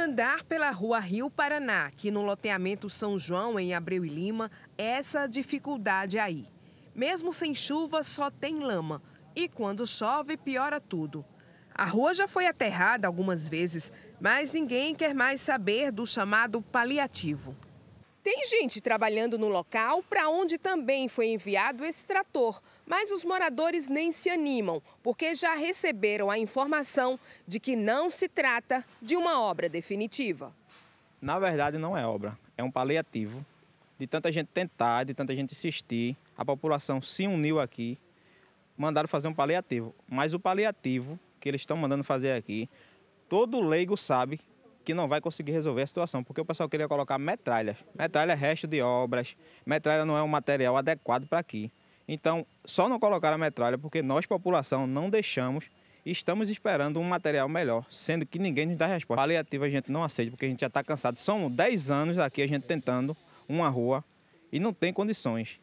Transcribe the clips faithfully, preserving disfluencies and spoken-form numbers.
Andar pela rua Rio Paraná, aqui no loteamento São João, em Abreu e Lima, é essa dificuldade aí. Mesmo sem chuva, só tem lama. E quando chove, piora tudo. A rua já foi aterrada algumas vezes, mas ninguém quer mais saber do chamado paliativo. Tem gente trabalhando no local para onde também foi enviado esse trator, mas os moradores nem se animam, porque já receberam a informação de que não se trata de uma obra definitiva. Na verdade, não é obra, é um paliativo. De tanta gente tentar, de tanta gente insistir, a população se uniu aqui, mandaram fazer um paliativo. Mas o paliativo que eles estão mandando fazer aqui, todo leigo sabe que não vai conseguir resolver a situação, porque o pessoal queria colocar metralha. Metralha é resto de obras, metralha não é um material adequado para aqui. Então, só não colocaram a metralha porque nós, população, não deixamos e estamos esperando um material melhor, sendo que ninguém nos dá resposta. Paliativa a gente não aceita, porque a gente já está cansado. São dez anos aqui a gente tentando uma rua e não tem condições.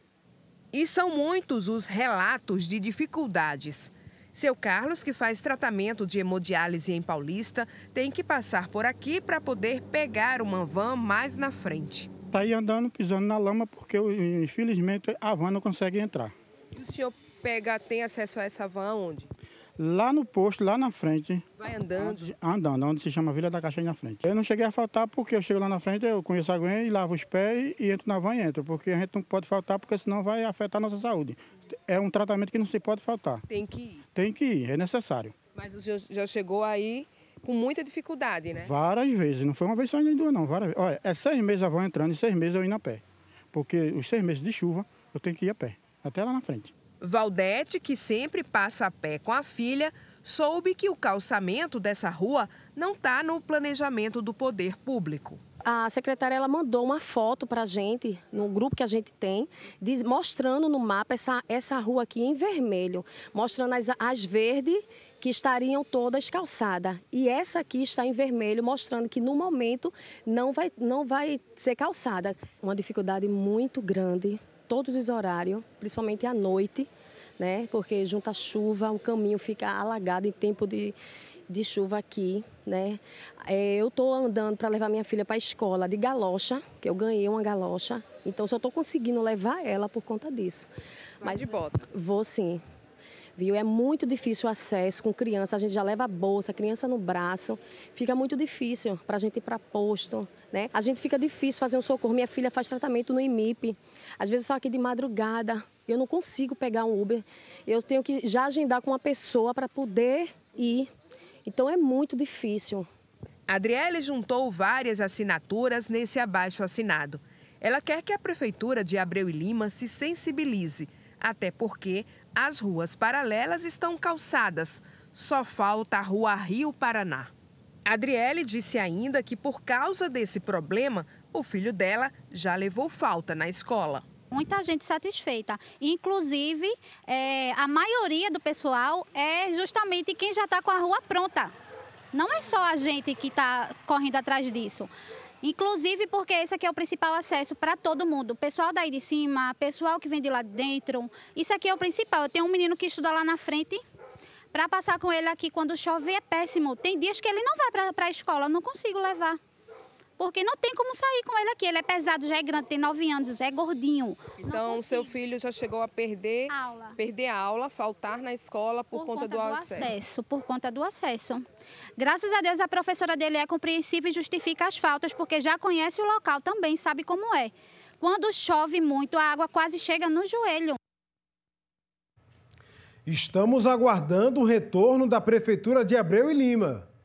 E são muitos os relatos de dificuldades. Seu Carlos, que faz tratamento de hemodiálise em Paulista, tem que passar por aqui para poder pegar uma van mais na frente. Está aí andando, pisando na lama, porque infelizmente a van não consegue entrar. E o senhor pega, tem acesso a essa van onde? Lá no posto, lá na frente. Vai andando? Andando, onde se chama Vila da Caixa, aí na frente. Eu não cheguei a faltar porque eu chego lá na frente, eu conheço alguém, lavo os pés e entro na van e entro. Porque a gente não pode faltar, porque senão vai afetar a nossa saúde. É um tratamento que não se pode faltar. Tem que ir? Tem que ir, é necessário. Mas o senhor já chegou aí com muita dificuldade, né? Várias vezes, não foi uma vez só nem duas não, várias vezes. Olha, é seis meses a van entrando e seis meses eu indo a pé. Porque os seis meses de chuva eu tenho que ir a pé, até lá na frente. Valdete, que sempre passa a pé com a filha, soube que o calçamento dessa rua não está no planejamento do poder público. A secretária ela mandou uma foto para a gente, no grupo que a gente tem, diz, mostrando no mapa essa, essa rua aqui em vermelho, mostrando as, as verdes que estariam todas calçadas. E essa aqui está em vermelho, mostrando que no momento não vai, não vai ser calçada. Uma dificuldade muito grande, todos os horários, principalmente à noite, né? Porque junto à chuva, o caminho fica alagado em tempo de... de chuva aqui, né? É, eu estou andando para levar minha filha para a escola de galocha, que eu ganhei uma galocha, então só estou conseguindo levar ela por conta disso. Vai Mas de bota? Vou sim, viu? É muito difícil o acesso com criança, a gente já leva a bolsa, a criança no braço, fica muito difícil para a gente ir para posto, né? A gente fica difícil fazer um socorro, minha filha faz tratamento no I M I P, às vezes só aqui de madrugada, eu não consigo pegar um Uber, eu tenho que já agendar com uma pessoa para poder ir. Então é muito difícil. Adriele juntou várias assinaturas nesse abaixo-assinado. Ela quer que a Prefeitura de Abreu e Lima se sensibilize, até porque as ruas paralelas estão calçadas. Só falta a rua Rio Paraná. Adriele disse ainda que por causa desse problema, o filho dela já levou falta na escola. Muita gente satisfeita, inclusive é, a maioria do pessoal é justamente quem já está com a rua pronta. Não é só a gente que está correndo atrás disso. Inclusive porque esse aqui é o principal acesso para todo mundo. O pessoal daí de cima, pessoal que vem de lá de dentro. Isso aqui é o principal. Eu tenho um menino que estuda lá na frente. Para passar com ele aqui quando chove é péssimo. Tem dias que ele não vai para a escola, eu não consigo levar. Porque não tem como sair com ele aqui. Ele é pesado, já é grande, tem nove anos, já é gordinho. Então, seu filho já chegou a perder aula, perder a aula, faltar na escola por, por conta, conta do, do acesso. acesso. Por conta do acesso. Graças a Deus, a professora dele é compreensiva e justifica as faltas, porque já conhece o local também, sabe como é. Quando chove muito, a água quase chega no joelho. Estamos aguardando o retorno da Prefeitura de Abreu e Lima.